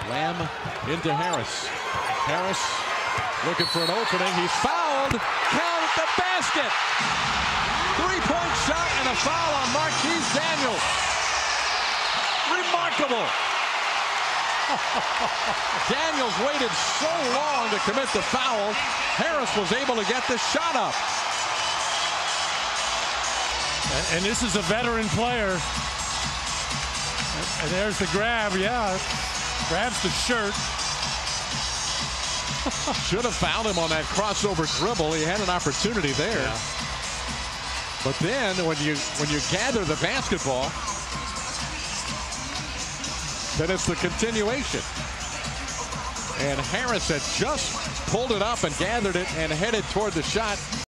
Lamb into Harris. Harris looking for an opening. He's fouled. Count the basket. Three-point shot and a foul on Marquise Daniels. Remarkable. Daniels waited so long to commit the foul. Harris was able to get the shot up. And this is a veteran player. And there's the grab, yeah. Grabs the shirt. Should have fouled him on that crossover dribble. He had an opportunity there. Yeah. But then when you gather the basketball, then it's the continuation. And Harris had just pulled it up and gathered it and headed toward the shot.